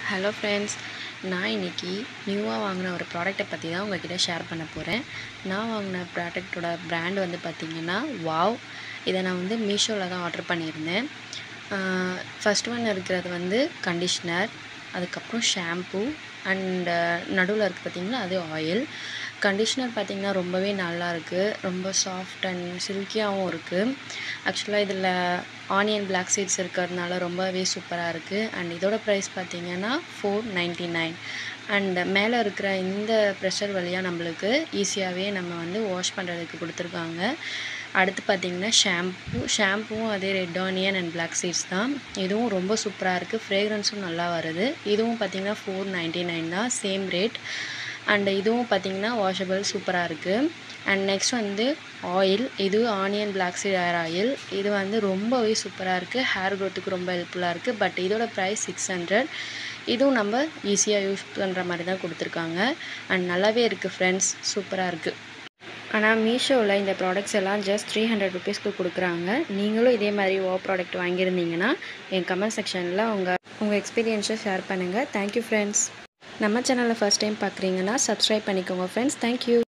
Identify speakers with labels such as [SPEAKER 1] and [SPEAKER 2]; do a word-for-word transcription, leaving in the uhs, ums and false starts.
[SPEAKER 1] Hello friends, நான் இன்றைக்கி நியூவாக வாங்கின ஒரு ப்ராடக்ட்டை பற்றி தான் உங்கள்கிட்ட ஷேர் பண்ண போகிறேன். நான் வாங்கின ப்ராடக்ட்டோட பிராண்ட் வந்து பார்த்திங்கன்னா வாவ். இதை நான் வந்து மீஷோவில் தான் ஆர்டர் பண்ணியிருந்தேன். ஃபஸ்ட் ஒன் இருக்கிறது வந்து கண்டிஷ்னர், அதுக்கப்புறம் ஷாம்பூ அண்ட் நடுவில் இருக்குது பார்த்திங்கன்னா அது ஆயில். கண்டிஷ்னர் பார்த்திங்கன்னா ரொம்பவே நல்லாயிருக்கு, ரொம்ப சாஃப்ட் அண்ட் சில்கியாகவும் இருக்குது. ஆக்சுவலாக இதில் ஆனியன் பிளாக் சீட்ஸ் இருக்கிறதுனால ரொம்பவே சூப்பராக இருக்குது. அண்ட் இதோட ப்ரைஸ் பார்த்திங்கன்னா ஃபோர் நைன்ட்டி நைன். அண்ட் மேலே இருக்கிற இந்த ப்ரெஷர் வழியாக நம்மளுக்கு ஈஸியாகவே நம்ம வந்து வாஷ் பண்ணுறதுக்கு கொடுத்துருக்காங்க. அடுத்து பார்த்திங்கன்னா ஷாம்பூ ஷாம்பூவும் அதே red onion and black seeds தான். இதுவும் ரொம்ப சூப்பராக இருக்குது, ஃப்ரேக்ரன்ஸும் நல்லா வருது. இதுவும் பார்த்திங்கன்னா ஃபோர் நைன்ட்டி நைன் தான், சேம் ரேட். அண்ட் இதுவும் பார்த்திங்கன்னா வாஷபிள், சூப்பராக இருக்குது. அண்ட் நெக்ஸ்ட் வந்து ஆயில், இது onion black seed hair oil. இது வந்து ரொம்பவே சூப்பராக இருக்குது, ஹேர் க்ரோத்துக்கு ரொம்ப ஹெல்ப்ஃபுல்லாக இருக்குது. பட் இதோட ப்ரைஸ் சிக்ஸ் ஹண்ட்ரட். இதுவும் நம்ம ஈஸியாக யூஸ் பண்ணுற மாதிரி தான் கொடுத்துருக்காங்க. அண்ட் நல்லாவே இருக்குது ஃப்ரெண்ட்ஸ், சூப்பராக இருக்குது. ஆனால் மீஷோவில் இந்த ப்ராடக்ட்ஸ் எல்லாம் ஜஸ்ட் த்ரீ ஹண்ட்ரட் ருபீஸ்க்கு கொடுக்குறாங்க. நீங்களும் இதே மாதிரி ஓ ப்ராடக்ட் வாங்கியிருந்தீங்கன்னா என் கமெண்ட் செக்ஷனில் உங்கள் உங்கள் எக்ஸ்பீரியன்ஸை ஷேர் பண்ணுங்கள். Thank you friends. நம்ம சேனலில் ஃபஸ்ட் டைம் பார்க்குறீங்கன்னா சப்ஸ்கிரைப் பண்ணிக்கோங்க ஃப்ரெண்ட்ஸ். தேங்க்யூ.